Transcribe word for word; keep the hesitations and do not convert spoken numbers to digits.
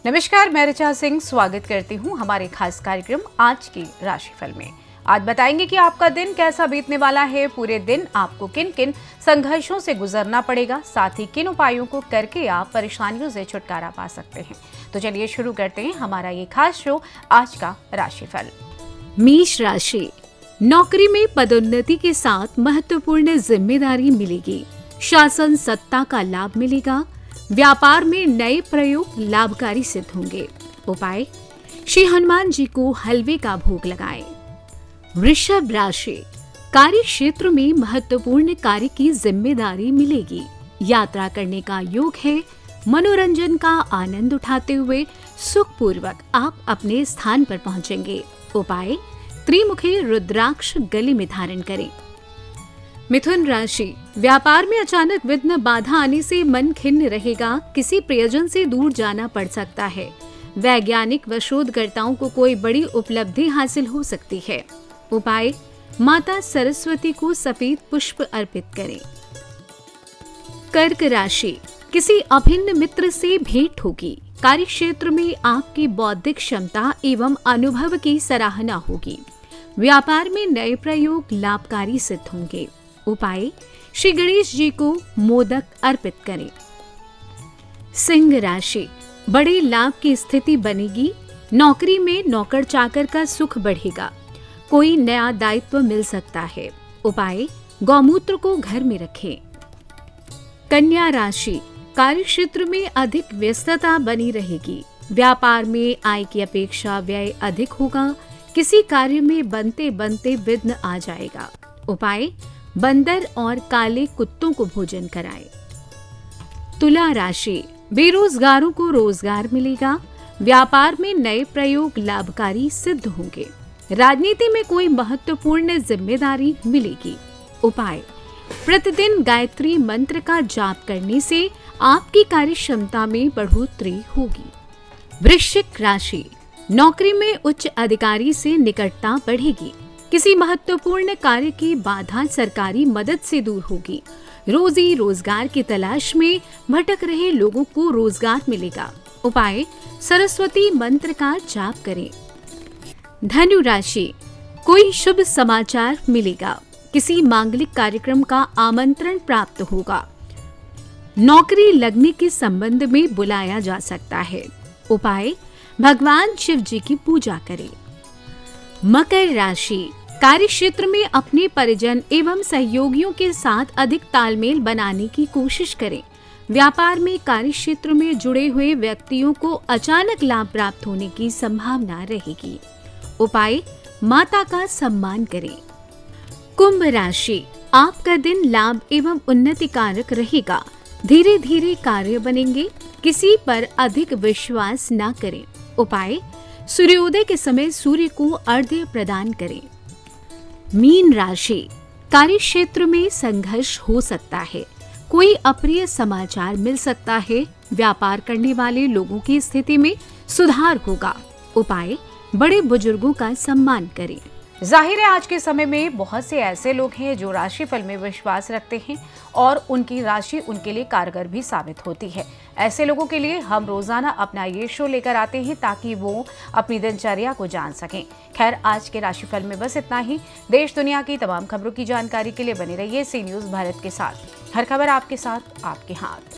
नमस्कार, मैं ऋचा सिंह स्वागत करती हूं हमारे खास कार्यक्रम आज की राशिफल में। आज बताएंगे कि आपका दिन कैसा बीतने वाला है। पूरे दिन आपको किन किन संघर्षों से गुजरना पड़ेगा, साथ ही किन उपायों को करके आप परेशानियों से छुटकारा पा सकते हैं। तो चलिए शुरू करते हैं हमारा ये खास शो आज का राशिफल। मेष राशि, नौकरी में पदोन्नति के साथ महत्वपूर्ण जिम्मेदारी मिलेगी। शासन सत्ता का लाभ मिलेगा। व्यापार में नए प्रयोग लाभकारी सिद्ध होंगे। उपाय, श्री हनुमान जी को हलवे का भोग लगाएं। वृषभ राशि, कार्य क्षेत्र में महत्वपूर्ण कार्य की जिम्मेदारी मिलेगी। यात्रा करने का योग है। मनोरंजन का आनंद उठाते हुए सुखपूर्वक आप अपने स्थान पर पहुंचेंगे। उपाय, त्रिमुखी रुद्राक्ष गले में धारण करें। मिथुन राशि, व्यापार में अचानक विघ्न बाधा आने से मन खिन्न रहेगा। किसी प्रयोजन से दूर जाना पड़ सकता है। वैज्ञानिक व शोधकर्ताओं को कोई बड़ी उपलब्धि हासिल हो सकती है। उपाय, माता सरस्वती को सफेद पुष्प अर्पित करें। कर्क राशि, किसी अभिन्न मित्र से भेंट होगी। कार्य क्षेत्र में आपकी बौद्धिक क्षमता एवं अनुभव की सराहना होगी। व्यापार में नए प्रयोग लाभकारी सिद्ध होंगे। उपाय, श्री गणेश जी को मोदक अर्पित करें। सिंह राशि, बड़े लाभ की स्थिति बनेगी। नौकरी में नौकर चाकर का सुख बढ़ेगा। कोई नया दायित्व मिल सकता है। उपाय, गौमूत्र को घर में रखें। कन्या राशि, कार्य क्षेत्र में अधिक व्यस्तता बनी रहेगी। व्यापार में आय की अपेक्षा व्यय अधिक होगा। किसी कार्य में बनते बनते विघ्न आ जाएगा। उपाय, बंदर और काले कुत्तों को भोजन कराएं। तुला राशि, बेरोजगारों को रोजगार मिलेगा। व्यापार में नए प्रयोग लाभकारी सिद्ध होंगे। राजनीति में कोई महत्वपूर्ण जिम्मेदारी मिलेगी। उपाय, प्रतिदिन गायत्री मंत्र का जाप करने से आपकी कार्य क्षमता में बढ़ोतरी होगी। वृश्चिक राशि, नौकरी में उच्च अधिकारी से निकटता बढ़ेगी। किसी महत्वपूर्ण कार्य की बाधा सरकारी मदद से दूर होगी। रोजी रोजगार की तलाश में भटक रहे लोगों को रोजगार मिलेगा। उपाय, सरस्वती मंत्र का जाप करें। धनु राशि, कोई शुभ समाचार मिलेगा। किसी मांगलिक कार्यक्रम का आमंत्रण प्राप्त होगा। नौकरी लगने के संबंध में बुलाया जा सकता है। उपाय, भगवान शिव जी की पूजा करें। मकर राशि, कार्य क्षेत्र में अपने परिजन एवं सहयोगियों के साथ अधिक तालमेल बनाने की कोशिश करें। व्यापार में कार्य क्षेत्र में जुड़े हुए व्यक्तियों को अचानक लाभ प्राप्त होने की संभावना रहेगी। उपाय, माता का सम्मान करें। कुंभ राशि, आपका दिन लाभ एवं उन्नति कारक रहेगा। धीरे धीरे कार्य बनेंगे। किसी पर अधिक विश्वास न करें। उपाय, सूर्योदय के समय सूर्य को अर्घ्य प्रदान करें। मीन राशि, कार्य क्षेत्र में संघर्ष हो सकता है। कोई अप्रिय समाचार मिल सकता है। व्यापार करने वाले लोगों की स्थिति में सुधार होगा। उपाय, बड़े बुजुर्गों का सम्मान करें। जाहिर है आज के समय में बहुत से ऐसे लोग हैं जो राशिफल में विश्वास रखते हैं और उनकी राशि उनके लिए कारगर भी साबित होती है। ऐसे लोगों के लिए हम रोजाना अपना ये शो लेकर आते हैं ताकि वो अपनी दिनचर्या को जान सकें। खैर, आज के राशिफल में बस इतना ही। देश दुनिया की तमाम खबरों की जानकारी के लिए बने रहिए सी न्यूज भारत के साथ। हर खबर आपके साथ, आपके हाथ।